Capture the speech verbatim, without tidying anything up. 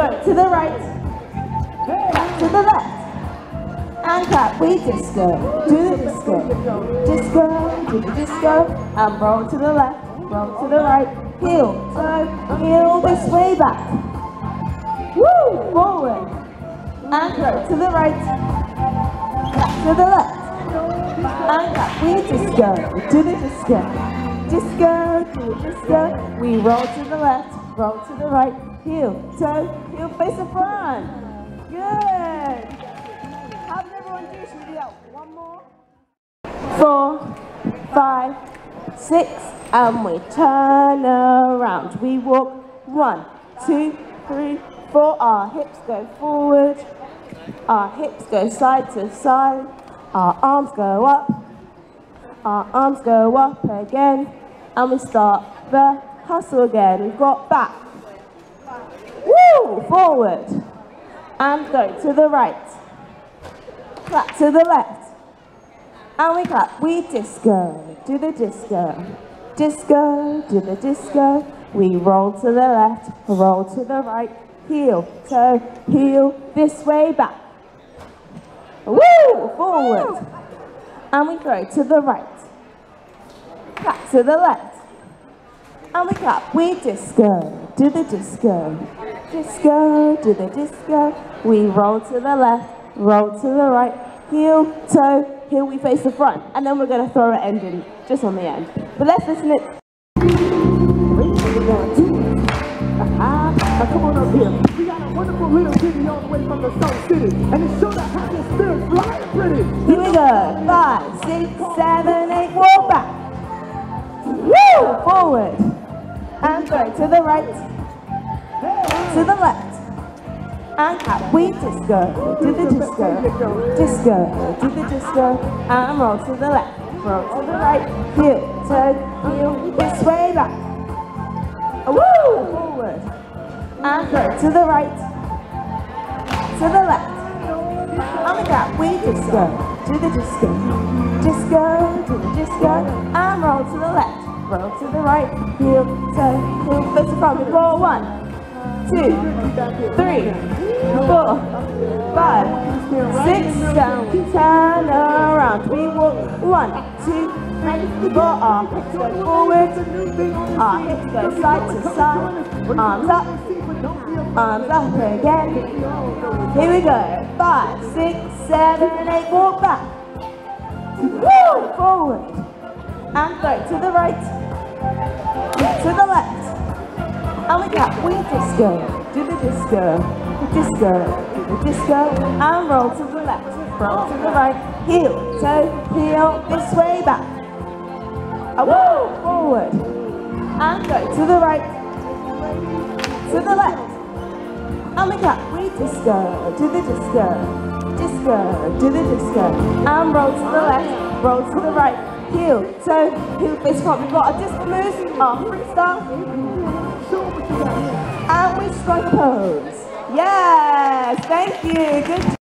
go to the right, clap to the left, and clap. We disco, do the disco, disco, do the disco, and roll to the left, roll to the right, heel, toe, heel, this way back. Woo, forward, and go to the right, clap to the left, and clap. We disco, do the disco, disco, do the disco. We roll to the left, roll to the right, heel, toe, heel, face the front. Good. How did everyone do? Should we do that one more? Four, five, six, and we turn around. We walk one, two, three, four. Our hips go forward. Our hips go side to side. Our arms go up. Our arms go up again. And we start the hustle again. We've got back. Woo! Forward. And go to the right. Clap to the left. And we clap. We disco. Do the disco. Disco. Do the disco. We roll to the left. Roll to the right. Heel. Toe. Heel. This way back. Woo! Forward. And we go to the right. Clap to the left. And we clap. We disco. Do the disco. Disco. Do the disco. We roll to the left. Roll to the right. Heel, toe, heel. We face the front. And then we're going to throw an ending just on the end. But let's listen it. Now come on up here. We got a wonderful little city all the way from the South City. And it showed us how your spirit's flying pretty. Here we go. Five, six, seven, eight. Walk back. Woo! Forward. And go to the right. To the left. And clap. We disco. Do the disco. Disco. Do the disco. And roll to the left. Roll to the right. Heel, toe, heel. This way back. Woo! Forward. And go to the right. To the left. And we clap. We disco. Do the disco. Disco. Do the disco. And roll to the left. Roll to the right. Heel, toe, heel. Face the front. We roll one. Two, three, four, five, six, down, we turn around. We walk one, two, three, four. Our hips go forward. Our hips go side to side. Arms up. Arms up again. Here we go. Five, six, seven, eight. Walk back. Woo! Forward. And go to the right. To the left. And we clap. We disco. Do the disco. Disco. Do the disco. And roll to the left. Roll to the right. Heel. Toe. Heel. This way back. A woo! Forward. And go to the right. To the left. And we clap. We disco. Do the disco. Disco. Do the disco. And roll to the left. Roll to the right. Heel. Toe. Heel. Face front. We've got our disco moves. Our freestyle. And we strike a pose. Yes, thank you. Good.